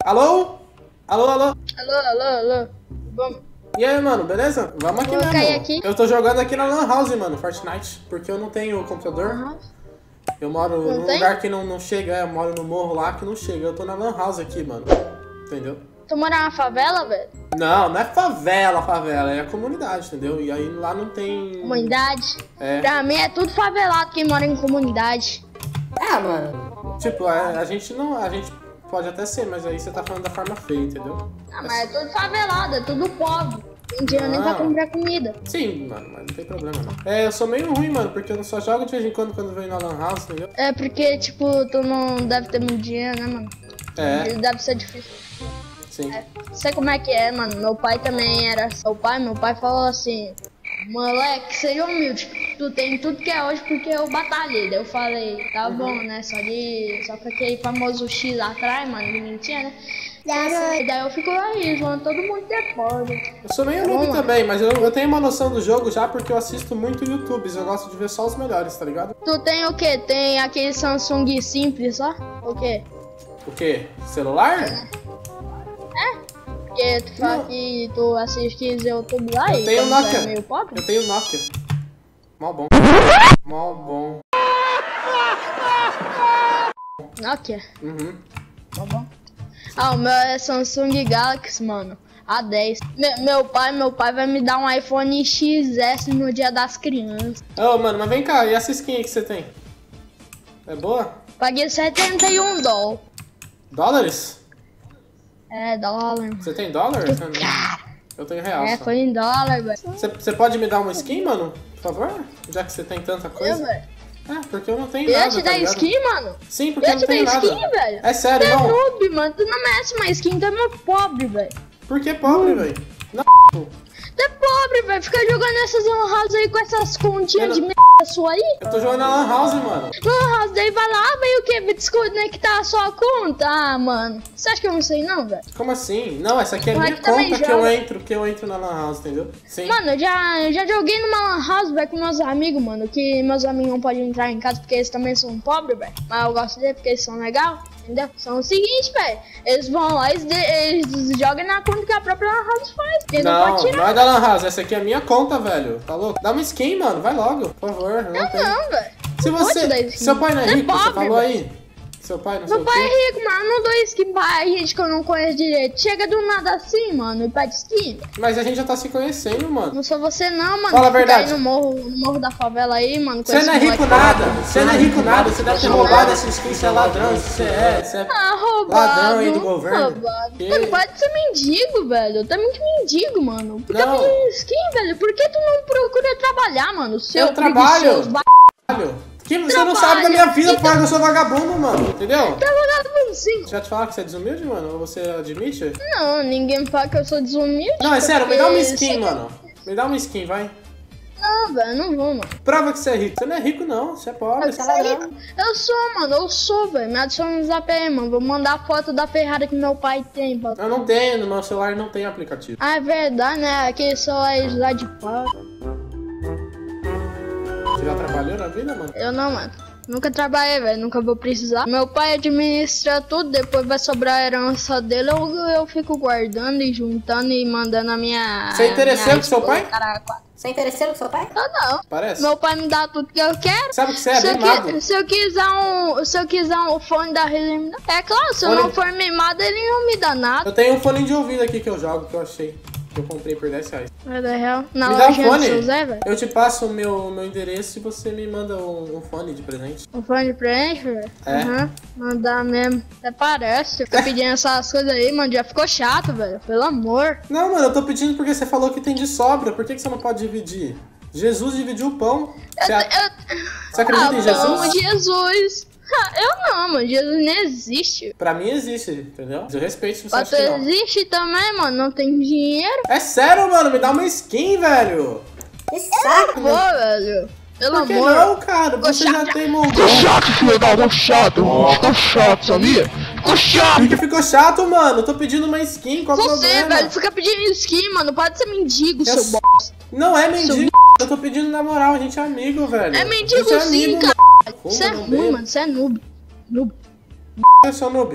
Alô? Alô, alô? Alô. Vamos. E aí, mano, beleza? Vamos aqui Vou mesmo. cair aqui. Eu tô jogando aqui na Lan House, mano, Fortnite. Porque eu não tenho computador. Eu moro num lugar que não chega, eu moro no morro lá que não chega. Eu tô na Lan House aqui, mano. Entendeu? Tu mora na favela, velho? Não é favela, é a comunidade, entendeu? E aí lá não tem... Comunidade? É. Pra mim é tudo favelado quem mora em comunidade. Ah, mano. Tipo, a gente não... A gente pode até ser, mas aí você tá falando da forma feia, entendeu? Ah, mas é tudo favelado, é tudo pobre. Tem dinheiro nem pra comprar comida. Sim, mano, mas não tem problema não. É, eu sou meio ruim, mano, porque eu só jogo de vez em quando venho na Lan House, entendeu? É porque, tipo, tu não deve ter muito dinheiro, né, mano? É. Deve ser difícil. Sim. Sei como é que é, mano. Meu pai também era. Meu pai falou assim: moleque, seja humilde. Tu tem tudo que é hoje porque eu batalhei. Daí eu falei: tá bom, né? Só que aquele famoso X atrás, mano, ninguém tinha, né? Daí eu fico aí, zoando todo mundo depois. Eu sou meio noob também, mas eu tenho uma noção do jogo já porque eu assisto muito YouTubes. Eu gosto de ver só os melhores, tá ligado? Tu tem o quê? Tem aquele Samsung simples só? O quê? O quê? Celular? Porque tu fala que tu assiste YouTube lá Eu e tenho quando tu Nokia. é meio pobre? Eu tenho Nokia. Mal bom. Mal bom. Nokia. Uhum. Tá bom. Ah, o meu é Samsung Galaxy, mano. A10. Meu pai vai me dar um iPhone XS no dia das crianças. Ô, mano, mas vem cá, e essa skin aí que você tem? É boa? Paguei 71 dólares. Dólares? É, dólar. Você tem dólar? Eu tenho real. É, só. foi em dólar, velho. Você pode me dar uma skin, mano? Por favor? Já que você tem tanta Eu, coisa. velho. É, porque eu não tenho Eu ia nada, te tá dar ligado? skin, mano. Sim, porque Eu eu ia não te tenho dar nada. skin, velho. É sério, Tu é não? noob, mano. Tu não merece uma skin, tu é muito pobre, velho. Por que pobre, velho? Não, Tu é pobre, velho. Fica jogando essas lan house aí com essas continhas de merda sua aí. eu tô jogando na Lan House, mano. Lan house, daí vai lá, veio o quê? Desconectar a sua conta? Ah, mano. Você acha que eu não sei não, velho? Como assim? Não, essa aqui é a Mas minha aqui também conta joga. que eu entro na Lan House, entendeu? Sim. Mano, eu já joguei numa lan house, velho, com meus amigos, mano. Que meus amigos não podem entrar em casa porque eles também são pobres, velho. Mas eu gosto deles porque eles são legais, entendeu? São o seguinte, velho. Eles vão lá, eles jogam na conta que a própria lan house faz. Eles não podem tirar. Não é da Lan House, essa aqui é a minha conta, velho. Tá louco? Dá uma skin, mano, vai logo, por favor. Não, tem. Não, velho. Se Pode dar você. skin. Seu pai não é Você é rico, você pobre, falou velho. aí? Seu pai não sei Meu o pai quê? é rico, mano. Não dou skin pra gente que eu não conheço direito. Chega do nada assim, mano, e pede skin. Mas a gente já tá se conhecendo, mano. Não sou você não, mano. Fala a Fica verdade. aí no morro da favela aí, mano. com Você esse não é rico moleque. nada, você não é rico nada, você deve ter roubado essa skin, você é ladrão, você é Ah, roubado. ladrão aí do governo. Roubado. Que? Tu não pode ser mendigo, velho. Tu é muito mendigo, mano. Por que Não. pedindo skin, velho? Por que tu não procura trabalhar, mano? Seu Eu trabalho. preguiçoso, Caralho. Que você não sabe da minha vida, Então- porque eu sou vagabundo, mano, entendeu? Trabalhado sim. Deixa eu te falar que você é desumilde, mano, ou você admite? Não, ninguém fala que eu sou desumilde. Não, é sério, me dá uma porque skin, você- mano. Me dá uma skin, vai. Não, velho, não vou, mano. Prova que você é rico. Você não é rico, não. Você é pobre, você é ladrão. Eu sou, mano, eu sou, velho. Me adiciona no zap aí, mano. Vou mandar foto da Ferrari que meu pai tem, pô. Eu não tenho, no meu celular não tem aplicativo. Ah, é verdade, né? Aquele celular lá de pau. Você já trabalhou na vida, mano? Eu não, mano. Nunca trabalhei, velho. Nunca vou precisar. Meu pai administra tudo, depois vai sobrar a herança dele. Eu fico guardando e juntando e mandando a minha. Você é interesseiro com seu pai? Caraca. Você é interesseiro com seu pai? Eu não. Parece. Meu pai me dá tudo que eu quero. Sabe o que você é? Bem mago. Se eu quiser um fone da Rede, ele me dá. É claro, se eu Olha- não for mimado, ele não me dá nada. Eu tenho um fone de ouvido aqui que eu jogo, que eu achei. Que eu comprei por 10 reais. É da real. Na Me dá um lojinha do fone. seu Zé, velho. Eu te passo o meu endereço e você me manda um fone de presente. Um fone pra gente, velho? É. Aham. Mandar mesmo. Até parece. Fica pedindo essas coisas aí, mano. Já ficou chato, velho. Pelo amor. Não, mano, eu tô pedindo porque você falou que tem de sobra. Por que você não pode dividir? Jesus dividiu o pão. Você acredita em Jesus? Não, Jesus. Eu não, mano. Jesus não existe. Pra mim existe, entendeu? Eu respeito se você Mas tu acha que não. existe também, mano. Não tem dinheiro. É sério, mano, me dá uma skin, velho. Que saco, Pô, meu. velho. Pelo Por que amor. não, cara? Você já tem montão. Chato, filho da mão, chato. Ficou chato, sabia? Ficou chato. Por que ficou chato, mano? Eu tô pedindo uma skin, qual o Você, problema? velho, fica pedindo skin, mano. Pode ser mendigo, seu s- bosta. Não é mendigo, eu tô pedindo na moral, a gente é amigo, velho. É mendigo A gente é sim, amigo, cara. mano. Você é não ruim, bebo. mano. Você é noob. Noob. Eu sou noob.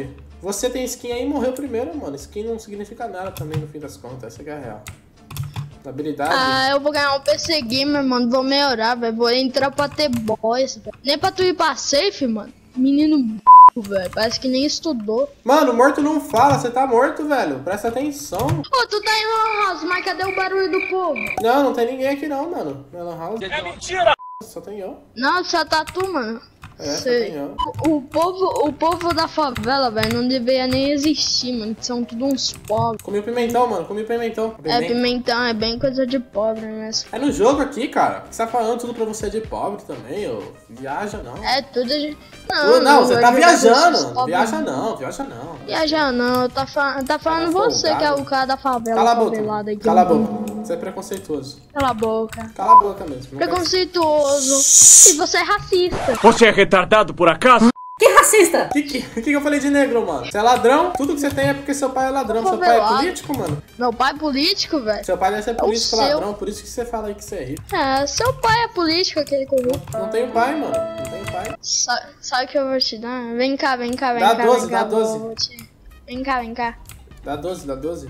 Você tem skin aí e morreu primeiro, mano. Skin não significa nada também no fim das contas. Essa que é a real. Habilidade. Ah, eu vou ganhar um PC Gamer, mano. Vou melhorar, velho. Vou entrar pra ter boys, velho. Nem pra tu ir pra safe, mano. Menino velho. Parece que nem estudou. Mano, morto não fala. Você tá morto, velho. Presta atenção. Ô, tu tá em Lan House, mas cadê o barulho do povo? Não, não tem ninguém aqui não, mano. Na Lan House. É mentira! Só tem eu. Não, só tá tu, mano. É, só tem eu. O povo da favela, velho, não deveria nem existir, mano. São tudo uns pobres. Comi o pimentão, mano. Comi o pimentão. É, pimentão, é bem coisa de pobre mesmo. É no jogo aqui, cara. O que você tá falando tudo pra você de pobre também, ô? Viaja não. É tudo de... Não, você tá viajando. Viaja não, viaja não. Viaja não, tá falando você que é o cara da favela. Cala a boca. Aqui. Cala a boca. Você é preconceituoso. Cala a boca. Cala a boca mesmo. Preconceituoso. E você é racista. Você é retardado por acaso? Que racista! O que eu falei de negro, mano? Você é ladrão? Tudo que você tem é porque seu pai é ladrão. Seu pai é político, mano? Meu pai é político, velho. Seu pai deve ser político ladrão, por isso que você fala aí que você é rico. É, seu pai é político, aquele corrupto. Não tenho pai, mano. Não tenho pai. Sabe o que eu vou te dar? Vem cá. Dá 12, dá 12. Vem cá. Dá 12.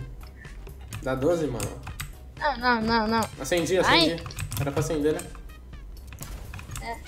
Dá 12, mano. Não. Acendi. Era pra acender, né? É.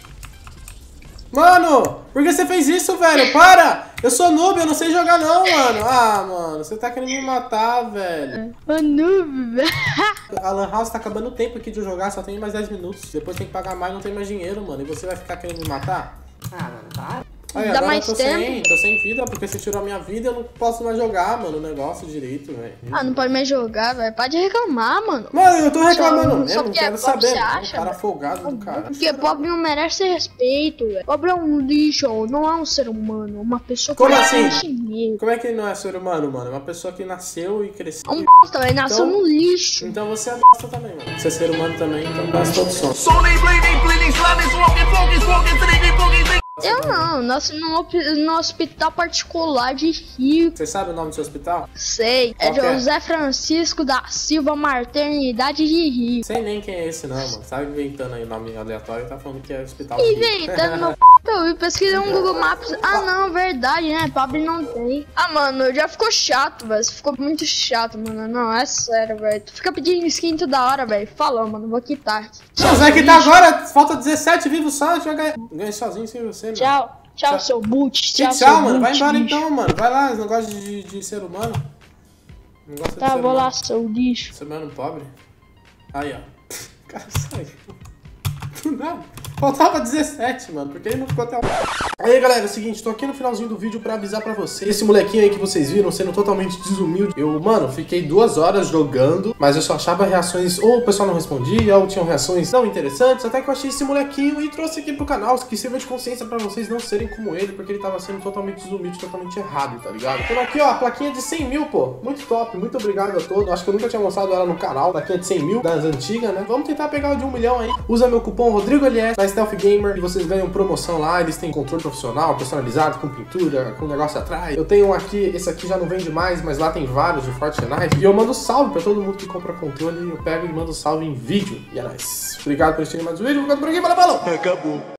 Mano, por que você fez isso, velho? Para! Eu sou noob, eu não sei jogar não, mano. Ah, mano, você tá querendo me matar, velho. Noob, velho. A Lan House tá acabando o tempo aqui de eu jogar, só tem mais 10 minutos. Depois tem que pagar mais, não tem mais dinheiro, mano. E você vai ficar querendo me matar? Ah, mano, para. Aí, Dá agora mais eu tô tempo. tô sem vida, porque você tirou a minha vida, eu não posso mais jogar, mano, o negócio direito, velho. Ah, não pode mais jogar, velho. Pode reclamar, mano. Mano, eu tô reclamando Só mesmo, não porque quero é pobre, saber. você Mano, acha, cara velho? folgado do cara. Porque pobre não merece respeito, velho. Pobre é um lixo, não é um ser humano. Uma pessoa que Como não assim? tem sentimento. Como é que ele não é ser humano, mano? É uma pessoa que nasceu e cresceu. É um bosta, velho. Nasceu no lixo. Então você é bosta também, mano. Você é ser humano também, então faz todo som. Eu não, nasci no hospital particular de Rio. Você sabe o nome do seu hospital? Sei, é Qual que é? José Francisco da Silva Maternidade de Rio. Sei nem quem é esse não, mano. Sabe inventando aí nome aleatório e tá falando que é hospital. de Rio. Inventando meu eu pesquisei um Google Maps. Ah, não, verdade, né? Pobre não tem. Ah, mano, já ficou chato, velho. Ficou muito chato, mano. Não, é sério, velho. Tu fica pedindo skin toda hora, velho. Falou, mano, vou quitar. Não, você vai quitar agora? Falta 17 vivos só, a gente vai ganhar. Ganhei sozinho sem você, mano. Tchau, seu boot. Que tchau, mano. Vai embora então, mano. Vai lá, esse negócio de ser humano. Negócio de Tá, ser vou humano. lá, seu lixo. Ser humano pobre. Aí, ó. O cara saiu. Do nada. Faltava 17, mano, porque ele não ficou até o... Aí, galera, é o seguinte, tô aqui no finalzinho do vídeo pra avisar pra vocês. Esse molequinho aí que vocês viram, sendo totalmente desumilde. Eu, mano, fiquei 2 horas jogando, mas eu só achava reações, ou o pessoal não respondia, ou tinham reações não interessantes, até que eu achei esse molequinho e trouxe aqui pro canal, que sirva de consciência pra vocês não serem como ele, porque ele tava sendo totalmente desumilde, totalmente errado, tá ligado? Então aqui, ó, a plaquinha de 100 mil, pô. Muito top, muito obrigado a todos. Acho que eu nunca tinha mostrado ela no canal, plaquinha de 100 mil, das antigas, né? Vamos tentar pegar o de 1 milhão aí. Usa meu cupom RodrigoLS na Stealth Gamer e vocês ganham promoção lá. Eles têm controle profissional, personalizado, com pintura, com negócio atrás. Eu tenho aqui, esse aqui já não vende mais, mas lá tem vários de Fortnite. E eu mando salve pra todo mundo que compra controle. Eu pego e mando salve em vídeo. E é nóis. Obrigado por assistir mais um vídeo. Vou ficando por aqui, falou! Acabou.